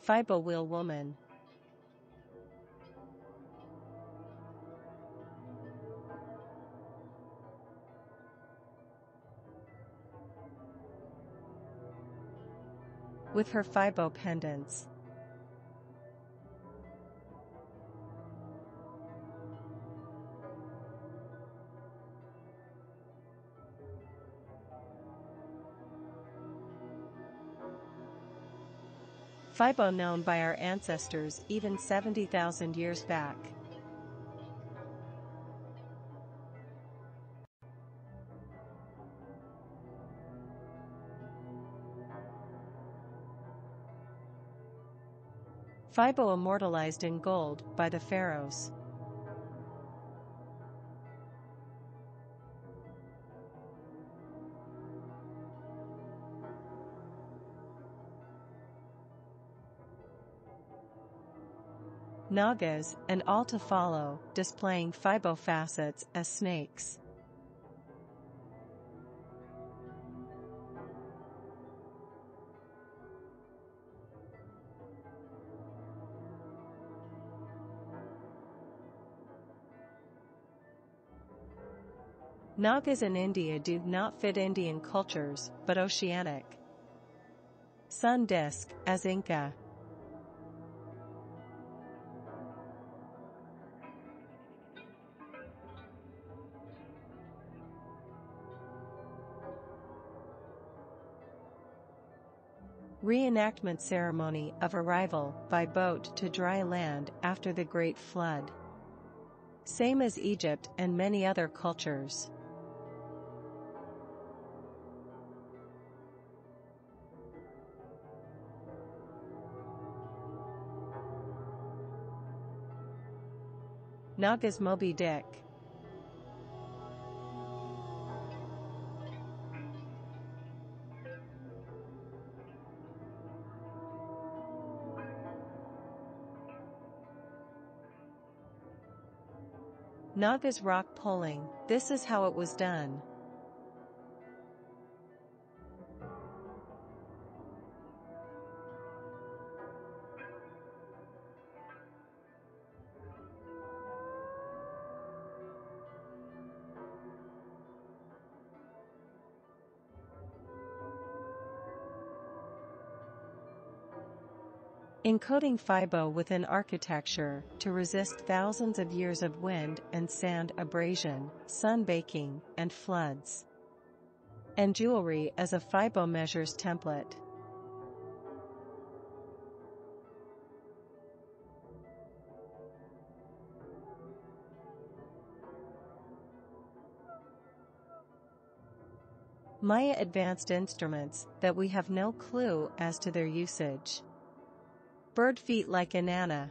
Fybo wheel woman. With her fybo pendants. Fybo known by our ancestors even 70,000 years back. Fybo immortalized in gold by the pharaohs. Nagas, and all to follow, displaying fybo facets as snakes. Nagas in India do not fit Indian cultures, but oceanic. Sun disk, as Inca. Reenactment ceremony of arrival by boat to dry land after the Great Flood. Same as Egypt and many other cultures. Nagas Moby Dick. Nagas rock pulling, this is how it was done. Encoding fybo within architecture to resist thousands of years of wind and sand abrasion, sun baking, and floods. And jewelry as a fybo measures template. Maya advanced instruments that we have no clue as to their usage. Bird feet like Inanna.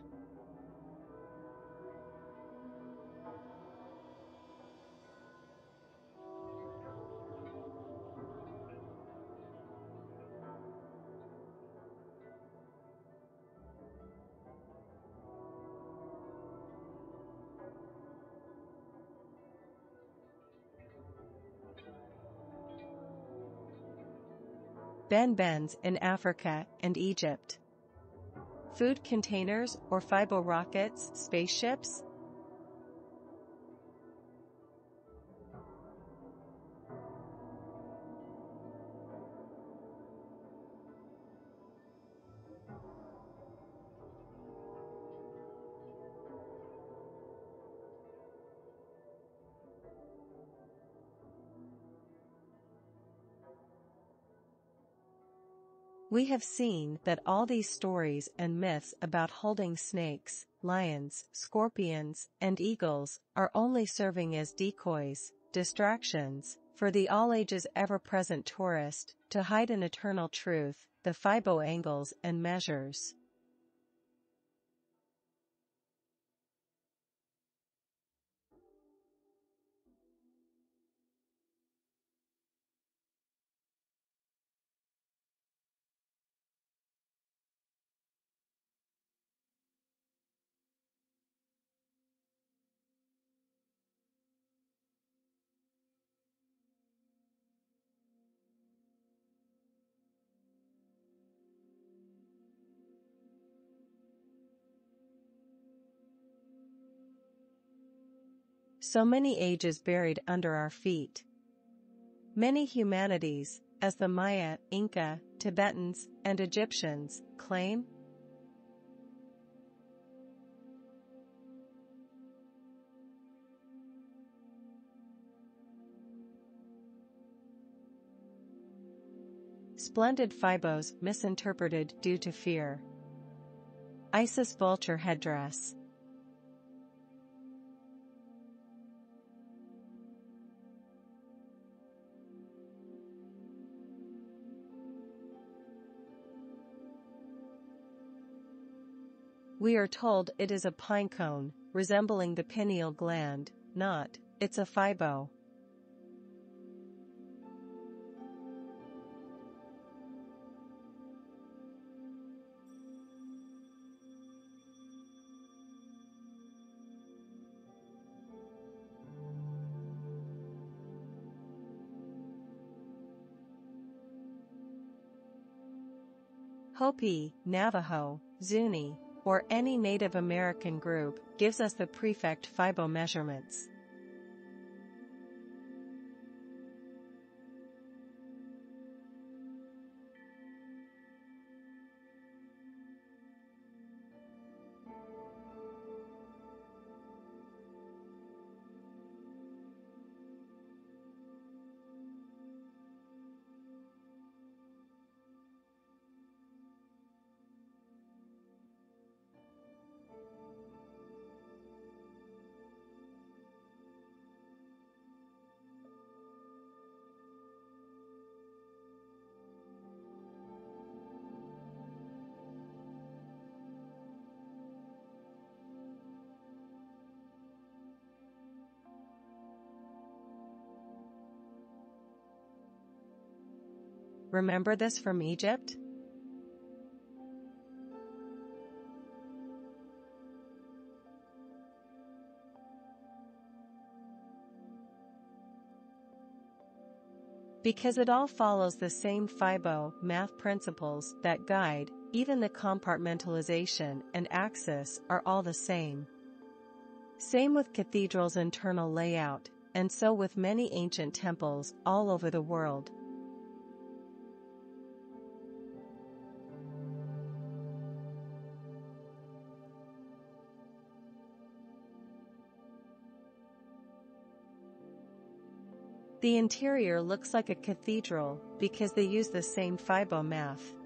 Ben-bens in Africa and Egypt. Food containers or fybo rockets, spaceships? We have seen that all these stories and myths about holding snakes, lions, scorpions, and eagles are only serving as decoys, distractions, for the all-ages ever-present tourist to hide an eternal truth, the fybo angles and measures. So many ages buried under our feet. Many humanities, as the Maya, Inca, Tibetans, and Egyptians, claim. Splendid fibos misinterpreted due to fear. Isis vulture headdress. We are told it is a pine cone, resembling the pineal gland, not, it's a fybo. Hopi, Navajo, Zuni, or any Native American group gives us the prefect fybo measurements. Remember this from Egypt? Because it all follows the same fybo math principles that guide, even the compartmentalization and axis are all the same. Same with cathedrals' internal layout, and so with many ancient temples all over the world. The interior looks like a cathedral because they use the same fybo math.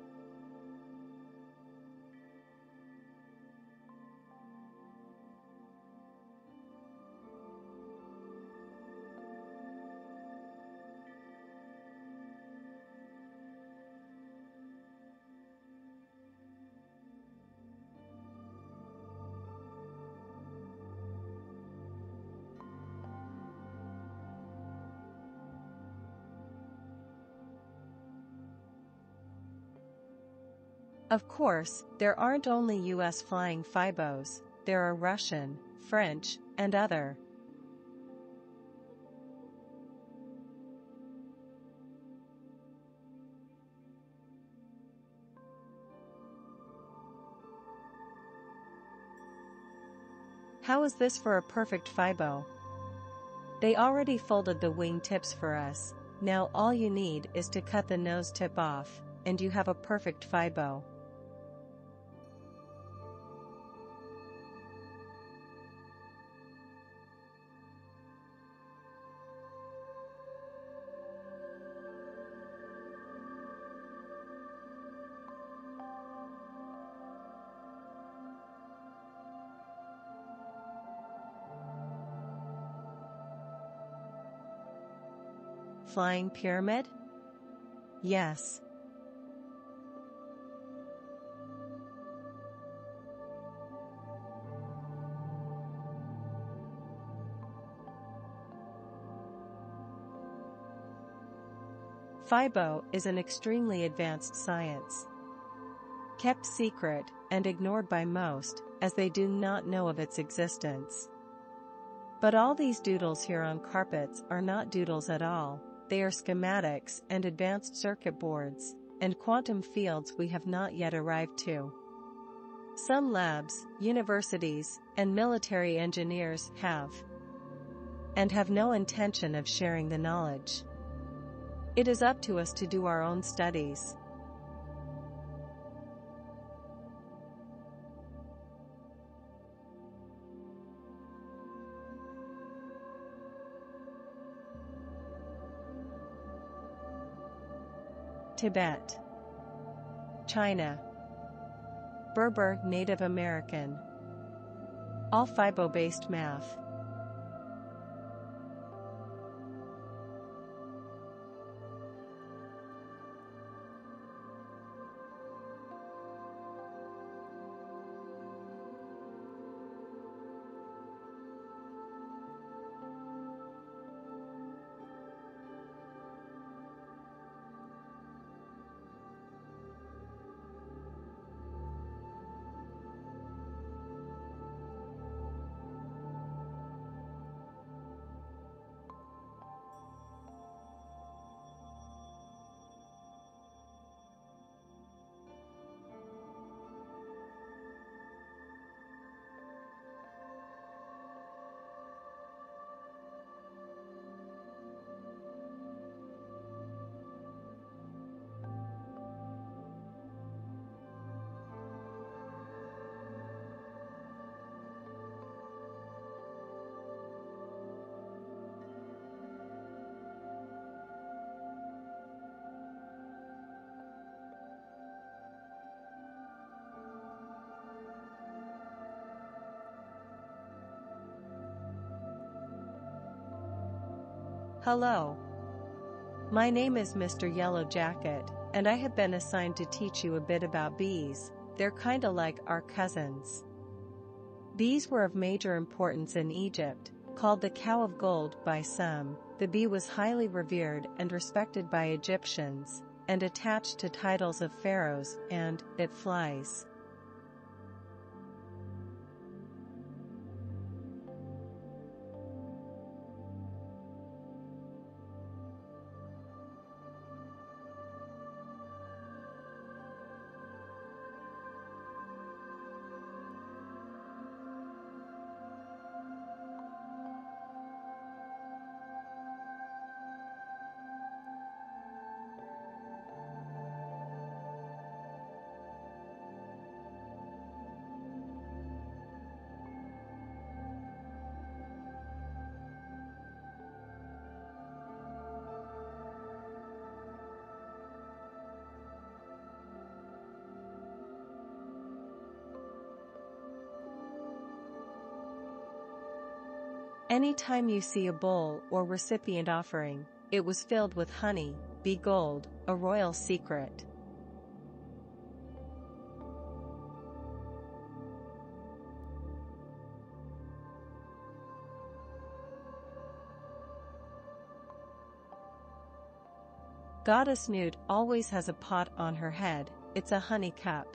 Of course, there aren't only US flying fybos, there are Russian, French, and other. How is this for a perfect fybo? They already folded the wing tips for us, now all you need is to cut the nose tip off, and you have a perfect fybo. Flying pyramid? Yes. Fybo is an extremely advanced science, kept secret and ignored by most, as they do not know of its existence. But all these doodles here on carpets are not doodles at all. They are schematics and advanced circuit boards, and quantum fields we have not yet arrived to. Some labs, universities, and military engineers have. and have no intention of sharing the knowledge. It is up to us to do our own studies. Tibet, China, Berber, Native American. All fibo-based math. Hello. My name is Mr. Yellow Jacket, and I have been assigned to teach you a bit about bees. They're kinda like our cousins. Bees were of major importance in Egypt, called the cow of gold by some. The bee was highly revered and respected by Egyptians, and attached to titles of pharaohs, and it flies. Anytime you see a bowl or recipient offering, it was filled with honey, bee gold, a royal secret. Goddess Newt always has a pot on her head, it's a honey cup.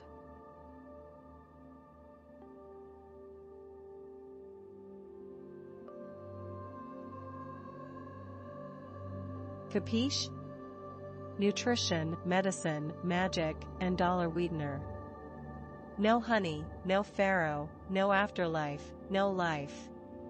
Capiche? Nutrition, medicine, magic, and dollar Wiedner. No honey, no pharaoh, no afterlife, no life.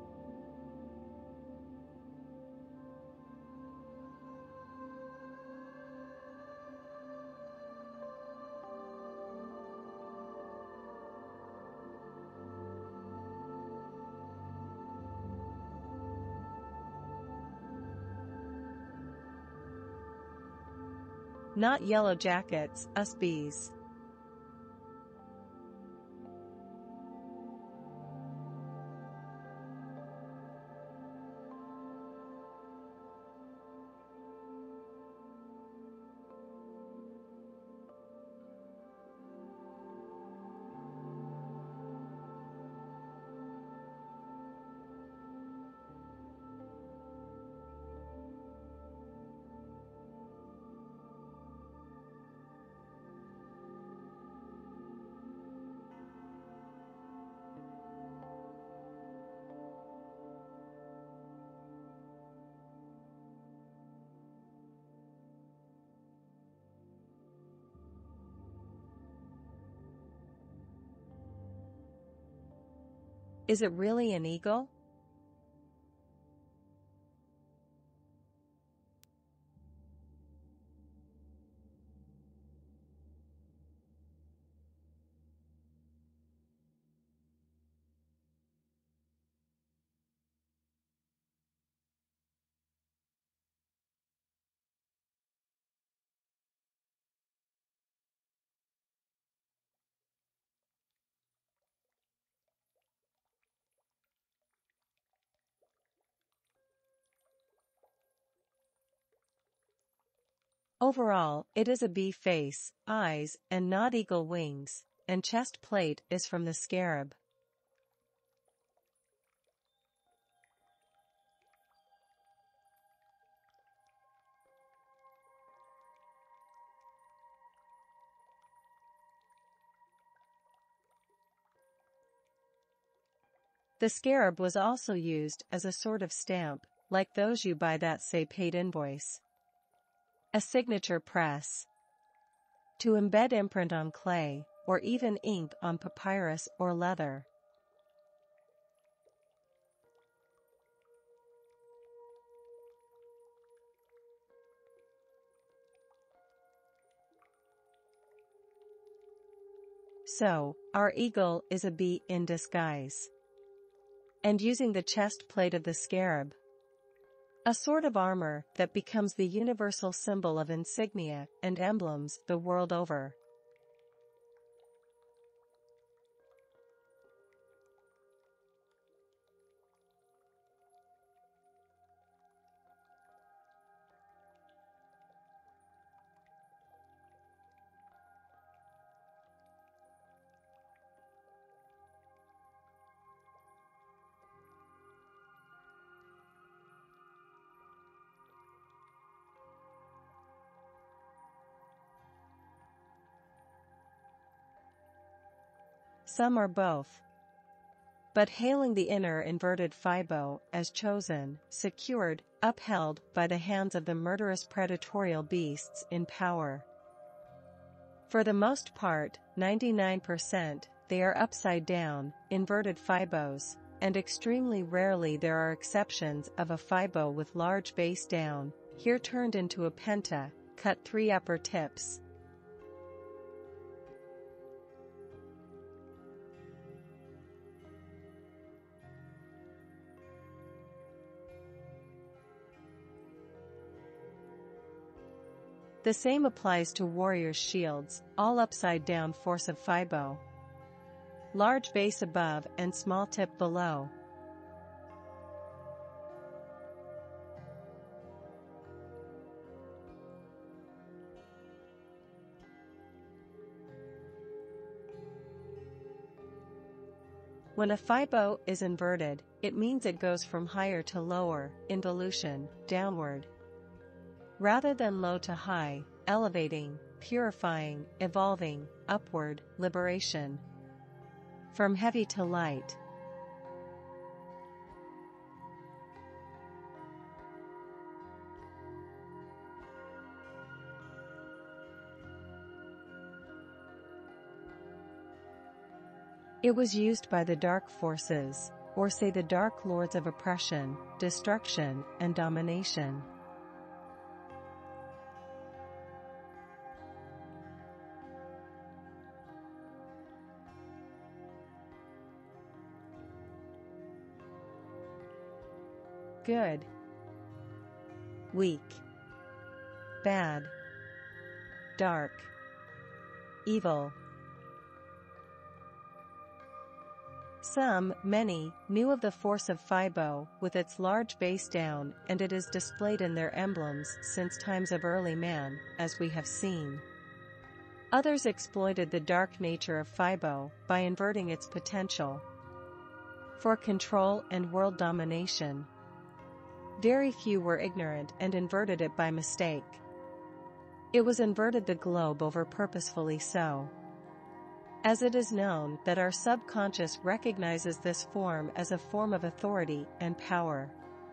Not yellow jackets, us bees. Is it really an eagle? Overall, it is a bee face, eyes, and not eagle wings, and chest plate is from the scarab. The scarab was also used as a sort of stamp, like those you buy that say paid invoice. A signature press. To embed imprint on clay, or even ink on papyrus or leather. So, our eagle is a bee in disguise. And using the chest plate of the scarab. A sort of armor that becomes the universal symbol of insignia and emblems the world over. Some are both. But hailing the inner inverted fybo as chosen, secured, upheld by the hands of the murderous predatorial beasts in power. For the most part, 99%, they are upside down, inverted fybos, and extremely rarely there are exceptions of a fybo with large base down, here turned into a penta, cut 3 upper tips. The same applies to warriors' shields, all upside down force of fybo. Large base above and small tip below. When a fybo is inverted, it means it goes from higher to lower, involution, downward. Rather than low to high, elevating, purifying, evolving, upward, liberation. From heavy to light. It was used by the dark forces, or say the dark lords of oppression, destruction, and domination. Good, weak, bad, dark, evil. Some, many, knew of the force of fybo with its large base down, and it is displayed in their emblems since times of early man, as we have seen. Others exploited the dark nature of fybo by inverting its potential for control and world domination. Very few were ignorant and inverted it by mistake. It was inverted the globe over purposefully so. As it is known that our subconscious recognizes this form as a form of authority and power.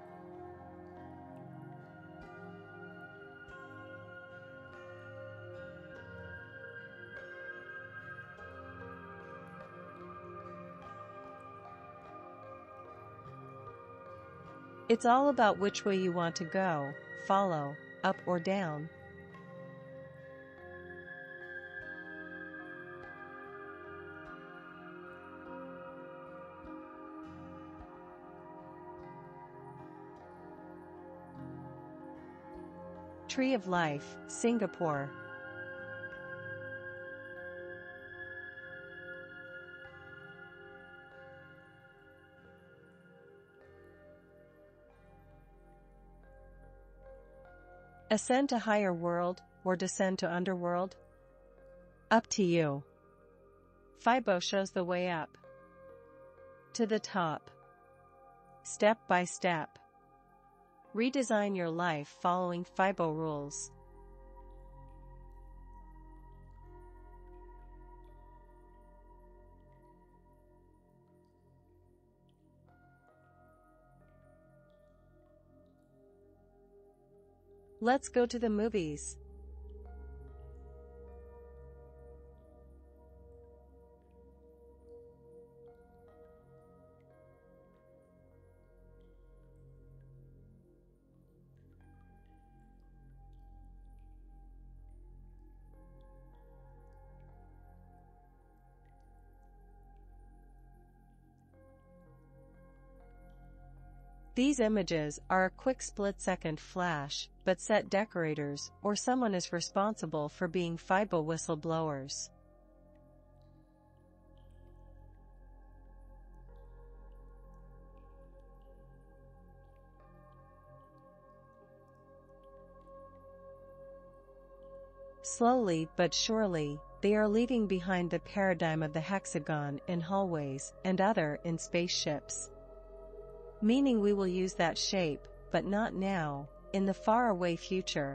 It's all about which way you want to go, follow, up or down. Tree of Life, Singapore. Ascend to higher world, or descend to underworld? Up to you. Fybo shows the way up. To the top. Step by step. Redesign your life following fybo rules. Let's go to the movies. These images are a quick split-second flash, but set decorators or someone is responsible for being fybo whistleblowers. Slowly but surely, they are leaving behind the paradigm of the hexagon in hallways and other in spaceships. Meaning we will use that shape, but not now, in the faraway future.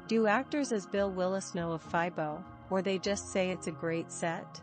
Do actors as Bill Willis know of fybo, or they just say it's a great set?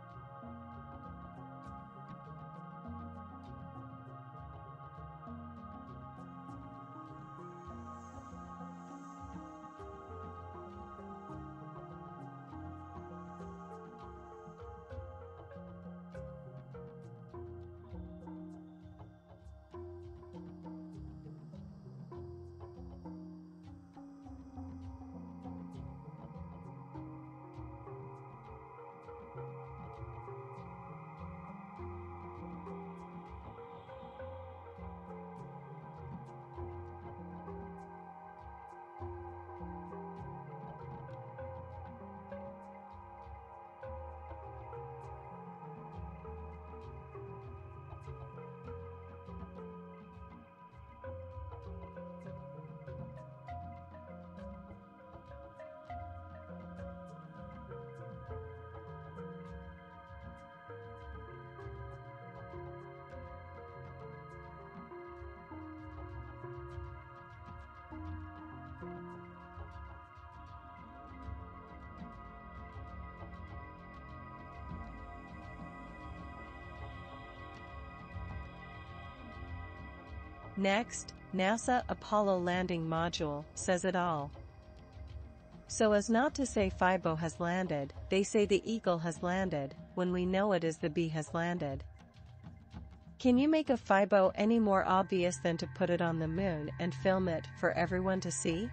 Next, NASA Apollo landing module says it all. So as not to say fybo has landed, they say the eagle has landed, when we know it is the bee has landed. Can you make a fybo any more obvious than to put it on the moon and film it for everyone to see?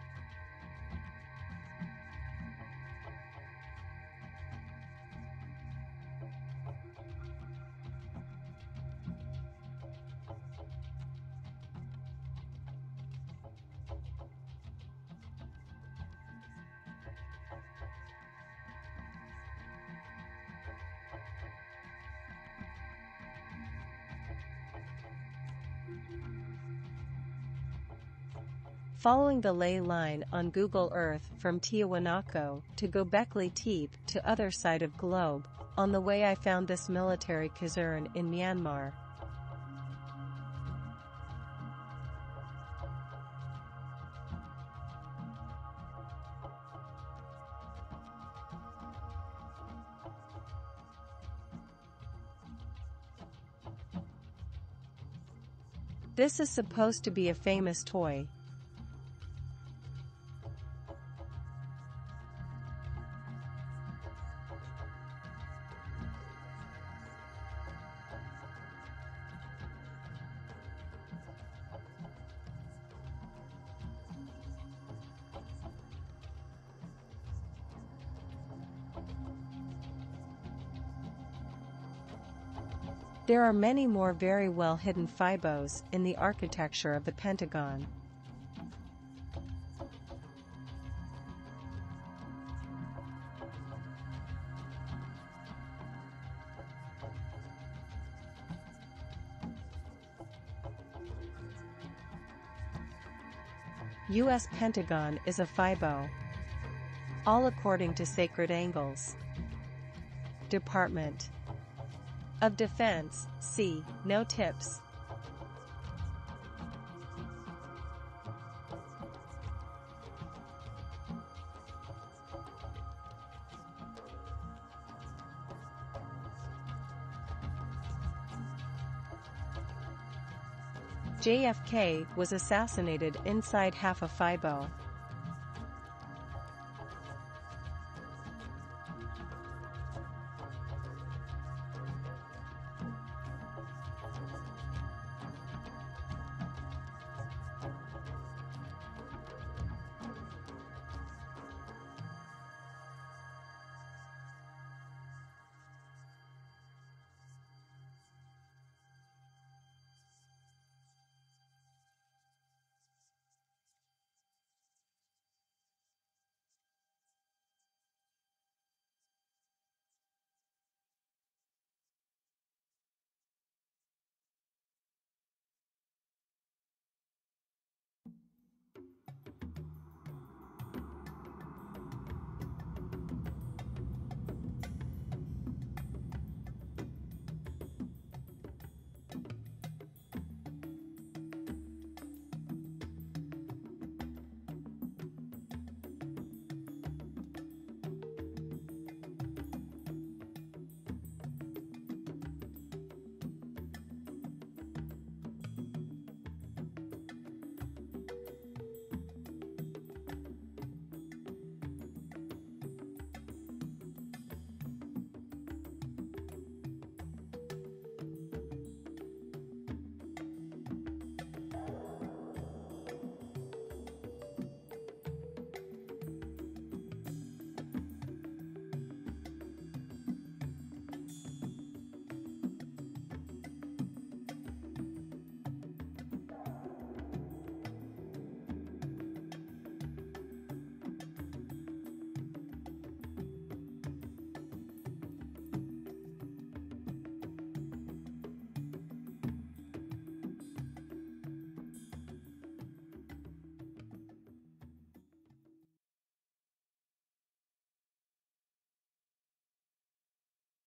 Following the ley line on Google Earth from Tiahuanaco to Göbekli Tepe to other side of globe, on the way I found this military caserne in Myanmar. This is supposed to be a famous toy. There are many more very well hidden fibos in the architecture of the Pentagon. U.S. Pentagon is a fybo. All according to sacred angles. Department of Defense, C. No tips. JFK was assassinated inside half a fybo.